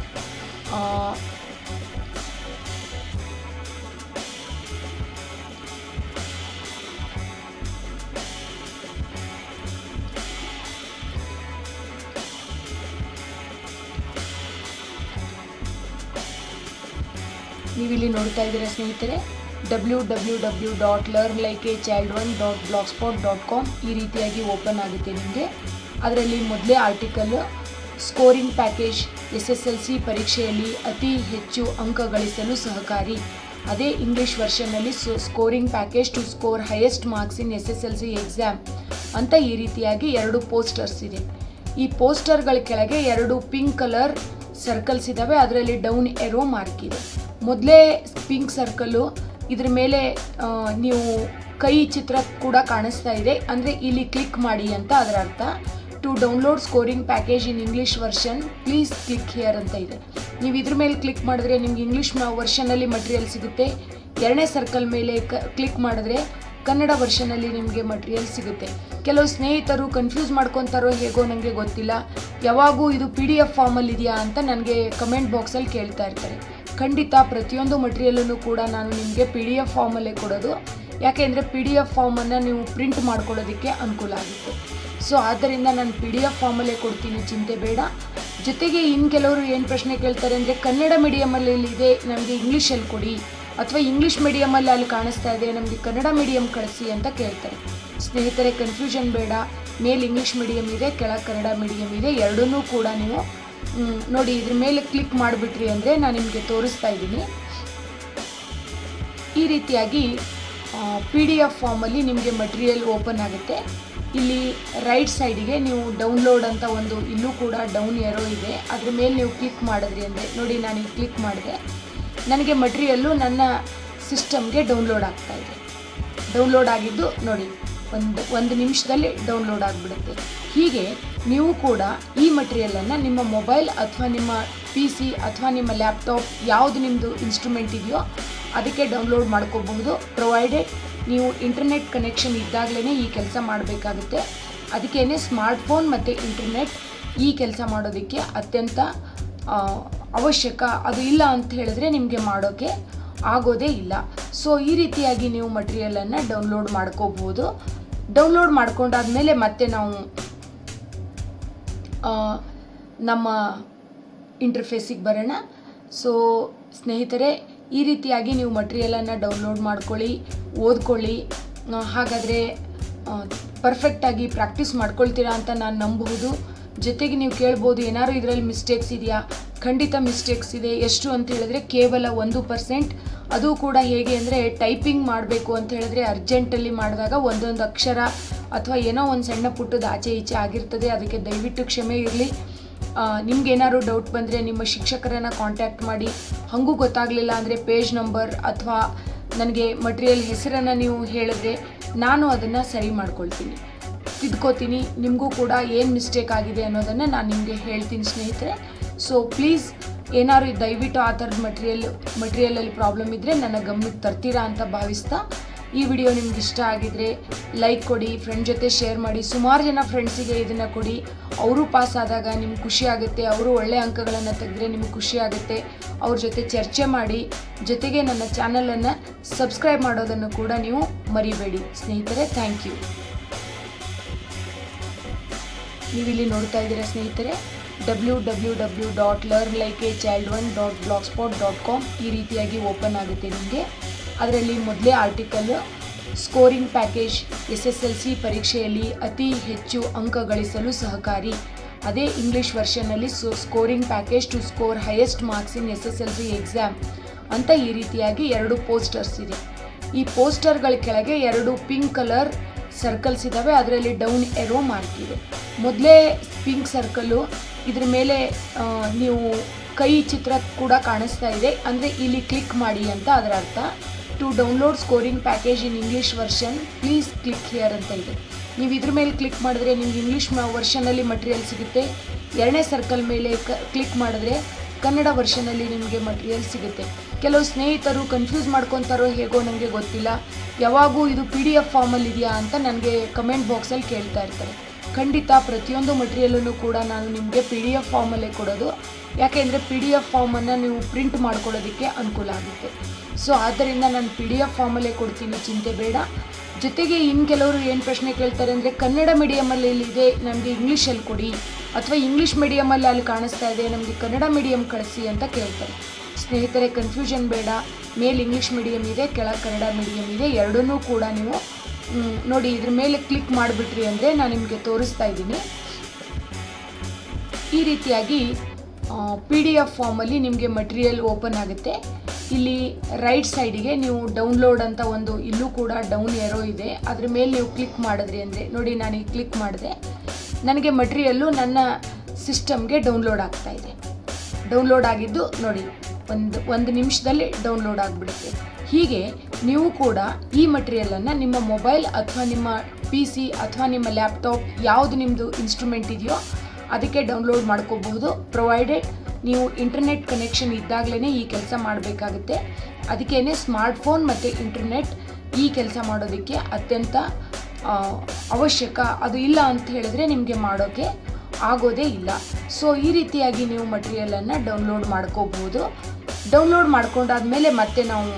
[SPEAKER 1] ನೀವಿಲ್ಲಿ ನೋಡ್ತಾ ಇದ್ದೀರಾ ಸ್ನೇಹಿತರೆ, W W W dot learn like a child one dot blogspot dot com ಈ ರೀತಿಯಾಗಿ ಓಪನ್ ಆಗುತ್ತೆ ನಿಮಗೆ. ಅದರಲ್ಲಿ ಮೊದಲೇ article scoring package S S L C ಪರೀಕ್ಷೆಯಲ್ಲಿ ಅತಿ ಹೆಚ್ಚು ಅಂಕ ಗಳಿಸಲು ಸಹಕಾರಿ. ಅದೇ ಇಂಗ್ಲೀಷ್ ವರ್ಷನ್ನಲ್ಲಿ so scoring package to score highest marks in S S L C exam ಅಂತ ಈ ರೀತಿಯಾಗಿ ಎರಡು ಪೋಸ್ಟರ್ಸ್ ಇದೆ. ಈ ಪೋಸ್ಟರ್ಗಳ ಕೆಳಗೆ ಎರಡು ಪಿಂಕ್ ಕಲರ್ ಸರ್ಕಲ್ಸ್ ಇದ್ದಾವೆ, ಅದರಲ್ಲಿ ಡೌನ್ ಎರೋ ಮಾರ್ಕ್ ಇದೆ. ಮೊದಲೇ ಪಿಂಕ್ ಸರ್ಕಲ್ಲು, ಇದ್ರ ಮೇಲೆ ನೀವು ಕೈ ಚಿತ್ರ ಕೂಡ ಕಾಣಿಸ್ತಾ ಇದೆ, ಅಂದರೆ ಇಲ್ಲಿ ಕ್ಲಿಕ್ ಮಾಡಿ ಅಂತ ಅದರ ಅರ್ಥ. To download scoring package in English version please click here ಅಂತ ಇದೆ. ನೀವು ಇದ್ರ ಮೇಲೆ ಕ್ಲಿಕ್ ಮಾಡಿದ್ರೆ ನಿಮ್ಗೆ ಇಂಗ್ಲೀಷ್ ವರ್ಷನಲ್ಲಿ ಮಟೀರಿಯಲ್ ಸಿಗುತ್ತೆ. ಎರಡನೇ ಸರ್ಕಲ್ ಮೇಲೆ ಕ ಕ್ಲಿಕ್ ಮಾಡಿದ್ರೆ ಕನ್ನಡ ವರ್ಷನಲ್ಲಿ ನಿಮಗೆ ಮಟೀರಿಯಲ್ ಸಿಗುತ್ತೆ. ಕೆಲವು ಸ್ನೇಹಿತರು ಕನ್ಫ್ಯೂಸ್ ಮಾಡ್ಕೊತಾರೋ ಹೇಗೋ ನನಗೆ ಗೊತ್ತಿಲ್ಲ, ಯಾವಾಗೂ ಇದು ಪಿ ಡಿ ಎಫ್ ಫಾರ್ಮಲ್ಲಿ ಇದೆಯಾ ಅಂತ ನನಗೆ ಕಮೆಂಟ್ ಬಾಕ್ಸಲ್ಲಿ ಕೇಳ್ತಾ ಇರ್ತಾರೆ. ಖಂಡಿತ ಪ್ರತಿಯೊಂದು ಮಟೀರಿಯಲನ್ನು ಕೂಡ ನಾನು ನಿಮಗೆ ಪಿ ಡಿ ಎಫ್ ಫಾರ್ಮಲ್ಲೇ ಕೊಡೋದು. ಯಾಕೆಂದರೆ ಪಿ ಡಿ ಎಫ್ ಫಾರ್ಮನ್ನು ನೀವು ಪ್ರಿಂಟ್ ಮಾಡ್ಕೊಳ್ಳೋದಕ್ಕೆ ಅನುಕೂಲ ಆಗುತ್ತೆ. ಸೊ ಆದ್ದರಿಂದ ನಾನು ಪಿ ಡಿ ಎಫ್ ಫಾರ್ಮಲ್ಲೇ ಕೊಡ್ತೀನಿ, ಚಿಂತೆ ಬೇಡ. ಜೊತೆಗೆ ಇನ್ನು ಕೆಲವರು ಏನು ಪ್ರಶ್ನೆ ಕೇಳ್ತಾರೆ ಅಂದರೆ ಕನ್ನಡ ಮೀಡಿಯಮಲ್ಲಿ ಇದೆ, ನಮಗೆ ಇಂಗ್ಲೀಷಲ್ಲಿ ಕೊಡಿ, ಅಥವಾ ಇಂಗ್ಲೀಷ್ ಮೀಡಿಯಮಲ್ಲಿ ಅಲ್ಲಿ ಕಾಣಿಸ್ತಾ ಇದೆ, ನಮಗೆ ಕನ್ನಡ ಮೀಡಿಯಮ್ ಕಳಿಸಿ ಅಂತ ಕೇಳ್ತಾರೆ. ಸ್ನೇಹಿತರೆ, ಕನ್ಫ್ಯೂಷನ್ ಬೇಡ. ಮೇಲೆ ಇಂಗ್ಲೀಷ್ ಮೀಡಿಯಮ್ ಇದೆ, ಕೆಳಗೆ ಕನ್ನಡ ಮೀಡಿಯಮ್ ಇದೆ, ಎರಡನ್ನೂ ಕೂಡ ನೀವು ನೋಡಿ ಇದ್ರ ಮೇಲೆ ಕ್ಲಿಕ್ ಮಾಡಿಬಿಟ್ರಿ ಅಂದರೆ ನಾನು ನಿಮಗೆ ತೋರಿಸ್ತಾ ಇದ್ದೀನಿ. ಈ ರೀತಿಯಾಗಿ ಪಿ ಡಿ ಎಫ್ ಫಾರ್ಮಲ್ಲಿ ನಿಮಗೆ ಮಟೀರಿಯಲ್ ಓಪನ್ ಆಗುತ್ತೆ. ಇಲ್ಲಿ ರೈಟ್ ಸೈಡಿಗೆ ನೀವು ಡೌನ್ಲೋಡ್ ಅಂತ ಒಂದು ಇಲ್ಲೂ ಕೂಡ ಡೌನ್ ಏರೋ ಇದೆ, ಅದ್ರ ಮೇಲೆ ನೀವು ಕ್ಲಿಕ್ ಮಾಡಿದ್ರಿ ಅಂದರೆ ನೋಡಿ ನಾನು ಈಗ ಕ್ಲಿಕ್ ಮಾಡಿದೆ, ನನಗೆ ಮಟೀರಿಯಲ್ಲು ನನ್ನ ಸಿಸ್ಟಮ್ಗೆ ಡೌನ್ಲೋಡ್ ಆಗ್ತಾ ಇದೆ. ಡೌನ್ಲೋಡ್ ಆಗಿದ್ದು ನೋಡಿ ಒಂದು ಒಂದು ನಿಮಿಷದಲ್ಲಿ ಡೌನ್ಲೋಡ್ ಆಗಿಬಿಡುತ್ತೆ. ಹೀಗೆ ನೀವು ಕೂಡ ಈ ಮಟೀರಿಯಲನ್ನು ನಿಮ್ಮ ಮೊಬೈಲ್ ಅಥವಾ ನಿಮ್ಮ ಪಿ ಸಿ ಅಥವಾ ನಿಮ್ಮ ಲ್ಯಾಪ್ಟಾಪ್ ಯಾವುದು ನಿಮ್ಮದು ಇನ್ಸ್ಟ್ರೂಮೆಂಟ್ ಇದೆಯೋ ಅದಕ್ಕೆ ಡೌನ್ಲೋಡ್ ಮಾಡ್ಕೋಬಹುದು. ಪ್ರೊವೈಡೆಡ್ ನೀವು ಇಂಟರ್ನೆಟ್ ಕನೆಕ್ಷನ್ ಇದ್ದಾಗಲೇ ಈ ಕೆಲಸ ಮಾಡಬೇಕಾಗುತ್ತೆ. ಅದಕ್ಕೇನೆ ಸ್ಮಾರ್ಟ್ಫೋನ್ ಮತ್ತು ಇಂಟರ್ನೆಟ್ ಈ ಕೆಲಸ ಮಾಡೋದಕ್ಕೆ ಅತ್ಯಂತ ಅವಶ್ಯಕ. ಅದು ಇಲ್ಲ ಅಂತ ಹೇಳಿದ್ರೆ ನಿಮಗೆ ಮಾಡೋಕ್ಕೆ ಆಗೋದೇ ಇಲ್ಲ. ಸೊ ಈ ರೀತಿಯಾಗಿ ನೀವು ಮಟೀರಿಯಲನ್ನು ಡೌನ್ಲೋಡ್ ಮಾಡ್ಕೋಬಹುದು. ಡೌನ್ಲೋಡ್ ಮಾಡ್ಕೊಂಡಾದ್ಮೇಲೆ ಮತ್ತೆ ನಾವು ನಮ್ಮ ಇಂಟರ್ಫೇಸಿಗೆ ಬರೋಣ. ಸೊ ಸ್ನೇಹಿತರೆ, ಈ ರೀತಿಯಾಗಿ ನೀವು ಮಟೀರಿಯಲನ್ನು ಡೌನ್ಲೋಡ್ ಮಾಡ್ಕೊಳ್ಳಿ, ಓದ್ಕೊಳ್ಳಿ. ಹಾಗಾದರೆ ಪರ್ಫೆಕ್ಟಾಗಿ ಪ್ರಾಕ್ಟೀಸ್ ಮಾಡ್ಕೊಳ್ತೀರಾ ಅಂತ ನಾನು ನಂಬಬಹುದು. ಜೊತೆಗೆ ನೀವು ಕೇಳ್ಬೋದು ಏನಾದ್ರು ಇದರಲ್ಲಿ ಮಿಸ್ಟೇಕ್ಸ್ ಇದೆಯಾ, ಖಂಡಿತ ಮಿಸ್ಟೇಕ್ಸ್ ಇದೆ. ಎಷ್ಟು ಅಂತ ಹೇಳಿದ್ರೆ ಕೇವಲ ಒಂದು ಪರ್ಸೆಂಟ್. ಅದು ಕೂಡ ಹೇಗೆ ಅಂದರೆ ಟೈಪಿಂಗ್ ಮಾಡಬೇಕು ಅಂತ ಹೇಳಿದ್ರೆ ಅರ್ಜೆಂಟಲ್ಲಿ ಮಾಡಿದಾಗ ಒಂದೊಂದು ಅಕ್ಷರ ಅಥವಾ ಏನೋ ಒಂದು ಸಣ್ಣ ಪುಟ್ಟದ ಆಚೆ ಈಚೆ ಆಗಿರ್ತದೆ. ಅದಕ್ಕೆ ದಯವಿಟ್ಟು ಕ್ಷಮೆ ಇರಲಿ. ನಿಮ್ಗೇನಾದ್ರು ಡೌಟ್ ಬಂದರೆ ನಿಮ್ಮ ಶಿಕ್ಷಕರನ್ನು ಕಾಂಟ್ಯಾಕ್ಟ್ ಮಾಡಿ. ಹಾಗೂ ಗೊತ್ತಾಗಲಿಲ್ಲ ಅಂದರೆ ಪೇಜ್ ನಂಬರ್ ಅಥವಾ ನನಗೆ ಮಟೀರಿಯಲ್ ಹೆಸರನ್ನು ನೀವು ಹೇಳಿದ್ರೆ ನಾನು ಅದನ್ನು ಸರಿ ಮಾಡ್ಕೊಳ್ತೀನಿ, ತಿದ್ಕೋತೀನಿ. ನಿಮಗೂ ಕೂಡ ಏನು ಮಿಸ್ಟೇಕ್ ಆಗಿದೆ ಅನ್ನೋದನ್ನು ನಾನು ನಿಮಗೆ ಹೇಳ್ತೀನಿ ಸ್ನೇಹಿತರೆ. ಸೊ ಪ್ಲೀಸ್ ಏನಾದ್ರು ದಯವಿಟ್ಟು ಆ ಥರದ ಮಟೀರಿಯಲ್ ಮಟೀರಿಯಲಲ್ಲಿ ಪ್ರಾಬ್ಲಮ್ ಇದ್ದರೆ ನನ್ನ ಗಮನಕ್ಕೆ ತರ್ತೀರಾ ಅಂತ ಭಾವಿಸ್ತಾ, ಈ ವಿಡಿಯೋ ನಿಮ್ಗೆ ಇಷ್ಟ ಆಗಿದರೆ ಲೈಕ್ ಕೊಡಿ, ಫ್ರೆಂಡ್ ಜೊತೆ ಶೇರ್ ಮಾಡಿ. ಸುಮಾರು ಜನ ಫ್ರೆಂಡ್ಸಿಗೆ ಇದನ್ನು ಕೊಡಿ. ಅವರು ಪಾಸ್ ಆದಾಗ ನಿಮ್ಗೆ ಖುಷಿ ಆಗುತ್ತೆ, ಅವರು ಒಳ್ಳೆಯ ಅಂಕಗಳನ್ನು ತೆಗೆದ್ರೆ ನಿಮ್ಗೆ ಖುಷಿ ಆಗುತ್ತೆ. ಅವ್ರ ಜೊತೆ ಚರ್ಚೆ ಮಾಡಿ. ಜೊತೆಗೆ ನನ್ನ ಚಾನಲನ್ನು ಸಬ್ಸ್ಕ್ರೈಬ್ ಮಾಡೋದನ್ನು ಕೂಡ ನೀವು ಮರಿಬೇಡಿ ಸ್ನೇಹಿತರೆ. Thank you. ನೀವಿಲ್ಲಿ ನೋಡ್ತಾ ಇದ್ದೀರಾ ಸ್ನೇಹಿತರೆ, W W W dot learn like a child one dot blogspot dot com ಈ ರೀತಿಯಾಗಿ ಓಪನ್ ಆಗುತ್ತೆ ನಿಮಗೆ. ಅದರಲ್ಲಿ ಮೊದಲೇ article scoring package S S L C ಪರೀಕ್ಷೆಯಲ್ಲಿ ಅತಿ ಹೆಚ್ಚು ಅಂಕ ಗಳಿಸಲು ಸಹಕಾರಿ. ಅದೇ ಇಂಗ್ಲೀಷ್ ವರ್ಷನ್ನಲ್ಲಿ so scoring package to score highest marks in S S L C exam ಅಂತ ಈ ರೀತಿಯಾಗಿ ಎರಡು ಪೋಸ್ಟರ್ಸ್ ಇದೆ. ಈ ಪೋಸ್ಟರ್ಗಳ ಕೆಳಗೆ ಎರಡು ಪಿಂಕ್ ಕಲರ್ ಸರ್ಕಲ್ಸ್ ಇದ್ದಾವೆ. ಅದರಲ್ಲಿ ಡೌನ್ ಎರೋ ಮಾರ್ಕ್ ಇದೆ. ಮೊದಲೇ ಪಿಂಕ್ ಸರ್ಕಲ್ಲು, ಇದ್ರ ಮೇಲೆ ನೀವು ಕೈ ಚಿತ್ರ ಕೂಡ ಕಾಣಿಸ್ತಾ ಇದೆ. ಅಂದರೆ ಇಲ್ಲಿ ಕ್ಲಿಕ್ ಮಾಡಿ ಅಂತ ಅದರ ಅರ್ಥ. To download scoring package in English version please click here ಅಂತ ಇದೆ. ನೀವು ಇದ್ರ ಮೇಲೆ ಕ್ಲಿಕ್ ಮಾಡಿದ್ರೆ ನಿಮ್ಗೆ ಇಂಗ್ಲೀಷ್ ವರ್ಷನಲ್ಲಿ ಮಟೀರಿಯಲ್ ಸಿಗುತ್ತೆ. ಎರಡನೇ ಸರ್ಕಲ್ ಮೇಲೆ ಕ ಕ್ಲಿಕ್ ಮಾಡಿದ್ರೆ ಕನ್ನಡ ವರ್ಷನಲ್ಲಿ ನಿಮಗೆ ಮಟೀರಿಯಲ್ ಸಿಗುತ್ತೆ. ಕೆಲವು ಸ್ನೇಹಿತರು ಕನ್ಫ್ಯೂಸ್ ಮಾಡ್ಕೊತಾರೋ ಹೇಗೋ ನನಗೆ ಗೊತ್ತಿಲ್ಲ. ಯಾವಾಗೂ ಇದು ಪಿ ಡಿ ಎಫ್ ಫಾರ್ಮಲ್ಲಿ ಇದೆಯಾ ಅಂತ ನನಗೆ ಕಮೆಂಟ್ ಬಾಕ್ಸಲ್ಲಿ ಕೇಳ್ತಾ ಇರ್ತಾರೆ. ಖಂಡಿತ ಪ್ರತಿಯೊಂದು ಮಟೀರಿಯಲನ್ನು ಕೂಡ ನಾನು ನಿಮಗೆ ಪಿ ಡಿ ಎಫ್ ಫಾರ್ಮಲ್ಲೇ ಕೊಡೋದು. ಯಾಕೆಂದರೆ ಪಿ ಡಿ ಎಫ್ ಫಾರ್ಮನ್ನು ನೀವು ಪ್ರಿಂಟ್ ಮಾಡ್ಕೊಳ್ಳೋದಕ್ಕೆ ಅನುಕೂಲ ಆಗುತ್ತೆ. ಸೊ ಆದ್ದರಿಂದ ನಾನು ಪಿ ಡಿ ಎಫ್ ಫಾರ್ಮಲ್ಲೇ ಕೊಡ್ತೀನಿ, ಚಿಂತೆ ಬೇಡ. ಜೊತೆಗೆ ಇನ್ನು ಕೆಲವರು ಏನು ಪ್ರಶ್ನೆ ಕೇಳ್ತಾರೆ ಅಂದರೆ ಕನ್ನಡ ಮೀಡಿಯಮಲ್ಲಿ ಇದೆ, ನಮಗೆ ಇಂಗ್ಲೀಷಲ್ಲಿ ಕೊಡಿ, ಅಥವಾ ಇಂಗ್ಲೀಷ್ ಮೀಡಿಯಮಲ್ಲಿ ಅಲ್ಲಿ ಕಾಣಿಸ್ತಾ ಇದೆ, ನಮಗೆ ಕನ್ನಡ ಮೀಡಿಯಮ್ ಕಳಿಸಿ ಅಂತ ಕೇಳ್ತಾರೆ. ಸ್ನೇಹಿತರೆ, ಕನ್ಫ್ಯೂಷನ್ ಬೇಡ. ಮೇಲೆ ಇಂಗ್ಲೀಷ್ ಮೀಡಿಯಮ್ ಇದೆ, ಕೆಳಗೆ ಕನ್ನಡ ಮೀಡಿಯಮ್ ಇದೆ. ಎರಡನ್ನೂ ಕೂಡ ನೀವು ನೋಡಿ ಇದ್ರ ಮೇಲೆ ಕ್ಲಿಕ್ ಮಾಡಿಬಿಟ್ರಿ ಅಂದರೆ ನಾನು ನಿಮಗೆ ತೋರಿಸ್ತಾ ಇದ್ದೀನಿ. ಈ ರೀತಿಯಾಗಿ ಪಿ ಡಿ ಎಫ್ ಫಾರ್ಮಲ್ಲಿ ನಿಮಗೆ ಮಟೀರಿಯಲ್ ಓಪನ್ ಆಗುತ್ತೆ. ಇಲ್ಲಿ ರೈಟ್ ಸೈಡಿಗೆ ನೀವು ಡೌನ್ಲೋಡ್ ಅಂತ ಒಂದು ಇಲ್ಲೂ ಕೂಡ ಡೌನ್ ಏರೋ ಇದೆ. ಅದ್ರ ಮೇಲೆ ನೀವು ಕ್ಲಿಕ್ ಮಾಡಿದ್ರಿ ಅಂದರೆ ನೋಡಿ, ನಾನೀಗ ಕ್ಲಿಕ್ ಮಾಡಿದೆ, ನನಗೆ ಮಟೀರಿಯಲ್ಲು ನನ್ನ ಸಿಸ್ಟಮ್ಗೆ ಡೌನ್ಲೋಡ್ ಆಗ್ತಾ ಇದೆ. ಡೌನ್ಲೋಡ್ ಆಗಿದ್ದು ನೋಡಿ ಒಂದು ಒಂದು ನಿಮಿಷದಲ್ಲಿ ಡೌನ್ಲೋಡ್ ಆಗಿಬಿಡುತ್ತೆ. ಹೀಗೆ ನೀವು ಕೂಡ ಈ ಮಟೀರಿಯಲನ್ನು ನಿಮ್ಮ ಮೊಬೈಲ್ ಅಥವಾ ನಿಮ್ಮ ಪಿ ಸಿ ಅಥವಾ ನಿಮ್ಮ ಲ್ಯಾಪ್ಟಾಪ್ ಯಾವುದು ನಿಮ್ಮದು ಇನ್ಸ್ಟ್ರೂಮೆಂಟ್ ಇದೆಯೋ ಅದಕ್ಕೆ ಡೌನ್ಲೋಡ್ ಮಾಡ್ಕೋಬಹುದು. ಪ್ರೊವೈಡೆಡ್ ನೀವು ಇಂಟರ್ನೆಟ್ ಕನೆಕ್ಷನ್ ಇದ್ದಾಗಲೇ ಈ ಕೆಲಸ ಮಾಡಬೇಕಾಗುತ್ತೆ. ಅದಕ್ಕೇನೆ ಸ್ಮಾರ್ಟ್ಫೋನ್ ಮತ್ತು ಇಂಟರ್ನೆಟ್ ಈ ಕೆಲಸ ಮಾಡೋದಕ್ಕೆ ಅತ್ಯಂತ ಅವಶ್ಯಕ. ಅದು ಇಲ್ಲ ಅಂತ ಹೇಳಿದ್ರೆ ನಿಮಗೆ ಮಾಡೋಕ್ಕೆ ಆಗೋದೇ ಇಲ್ಲ. ಸೊ ಈ ರೀತಿಯಾಗಿ ನೀವು ಮಟೀರಿಯಲನ್ನು ಡೌನ್ಲೋಡ್ ಮಾಡ್ಕೋಬಹುದು. ಡೌನ್ಲೋಡ್ ಮಾಡ್ಕೊಂಡಾದ್ಮೇಲೆ ಮತ್ತೆ ನಾವು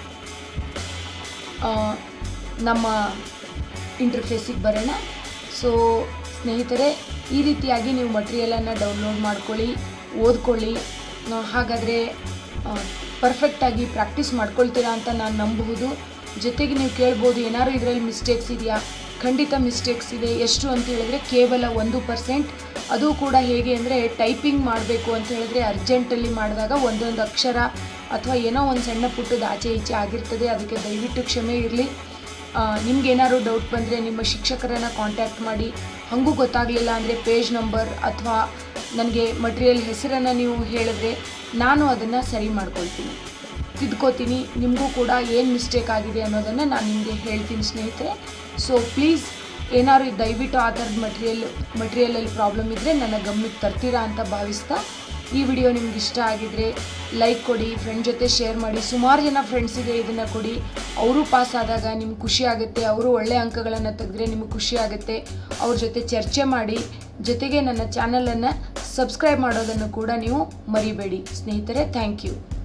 [SPEAKER 1] ನಮ್ಮ ಇಂಟರ್ಫೇಸಿಗೆ ಬರೋಣ. ಸೊ ಸ್ನೇಹಿತರೆ, ಈ ರೀತಿಯಾಗಿ ನೀವು ಮಟೀರಿಯಲನ್ನು ಡೌನ್ಲೋಡ್ ಮಾಡ್ಕೊಳ್ಳಿ, ಓದ್ಕೊಳ್ಳಿ. ಹಾಗಾದರೆ ಪರ್ಫೆಕ್ಟಾಗಿ ಪ್ರಾಕ್ಟೀಸ್ ಮಾಡ್ಕೊಳ್ತೀರಾ ಅಂತ ನಾನು ನಂಬಬಹುದು. ಜೊತೆಗೆ ನೀವು ಕೇಳ್ಬೋದು ಏನಾದ್ರು ಇದರಲ್ಲಿ ಮಿಸ್ಟೇಕ್ಸ್ ಇದೆಯಾ? ಖಂಡಿತ ಮಿಸ್ಟೇಕ್ಸ್ ಇದೆ. ಎಷ್ಟು ಅಂತ ಹೇಳಿದ್ರೆ ಕೇವಲ ಒಂದು ಪರ್ಸೆಂಟ್. ಅದು ಕೂಡ ಹೇಗೆ ಅಂದರೆ ಟೈಪಿಂಗ್ ಮಾಡಬೇಕು ಅಂತ ಹೇಳಿದ್ರೆ ಅರ್ಜೆಂಟಲ್ಲಿ ಮಾಡಿದಾಗ ಒಂದೊಂದು ಅಕ್ಷರ ಅಥವಾ ಏನೋ ಒಂದು ಸಣ್ಣ ಪುಟ್ಟದ ಆಚೆ ಈಚೆ ಆಗಿರ್ತದೆ. ಅದಕ್ಕೆ ದಯವಿಟ್ಟು ಕ್ಷಮೆ ಇರಲಿ. ನಿಮ್ಗೇನಾದ್ರು ಡೌಟ್ ಬಂದರೆ ನಿಮ್ಮ ಶಿಕ್ಷಕರನ್ನು ಕಾಂಟ್ಯಾಕ್ಟ್ ಮಾಡಿ. ಹಾಗೂ ಗೊತ್ತಾಗಲಿಲ್ಲ ಅಂದರೆ ಪೇಜ್ ನಂಬರ್ ಅಥವಾ ನನಗೆ ಮಟೀರಿಯಲ್ ಹೆಸರನ್ನು ನೀವು ಹೇಳಿದ್ರೆ ನಾನು ಅದನ್ನು ಸರಿ ಮಾಡ್ಕೊಳ್ತೀನಿ, ತಿದ್ಕೋತೀನಿ. ನಿಮಗೂ ಕೂಡ ಏನು ಮಿಸ್ಟೇಕ್ ಆಗಿದೆ ಅನ್ನೋದನ್ನು ನಾನು ನಿಮಗೆ ಹೇಳ್ತೀನಿ ಸ್ನೇಹಿತರೆ. ಸೊ ಪ್ಲೀಸ್ ಏನಾದ್ರು ದಯವಿಟ್ಟು ಆ ಥರದ ಮಟೀರಿಯಲ್ ಮಟೀರಿಯಲಲ್ಲಿ ಪ್ರಾಬ್ಲಮ್ ಇದ್ದರೆ ನನ್ನ ಗಮನಕ್ಕೆ ತರ್ತೀರಾ ಅಂತ ಭಾವಿಸ್ತಾ, ಈ ವಿಡಿಯೋ ನಿಮ್ಗೆ ಇಷ್ಟ ಆಗಿದರೆ ಲೈಕ್ ಕೊಡಿ, ಫ್ರೆಂಡ್ ಜೊತೆ ಶೇರ್ ಮಾಡಿ. ಸುಮಾರು ಜನ ಫ್ರೆಂಡ್ಸಿಗೆ ಇದನ್ನು ಕೊಡಿ. ಅವರು ಪಾಸ್ ಆದಾಗ ನಿಮ್ಗೆ ಖುಷಿ ಆಗುತ್ತೆ, ಅವರು ಒಳ್ಳೆಯ ಅಂಕಗಳನ್ನು ತೆಗೆದ್ರೆ ನಿಮಗೆ ಖುಷಿ ಆಗುತ್ತೆ. ಅವ್ರ ಜೊತೆ ಚರ್ಚೆ ಮಾಡಿ. ಜೊತೆಗೆ ನನ್ನ ಚಾನಲನ್ನು ಸಬ್ಸ್ಕ್ರೈಬ್ ಮಾಡೋದನ್ನು ಕೂಡ ನೀವು ಮರಿಬೇಡಿ ಸ್ನೇಹಿತರೆ. Thank you.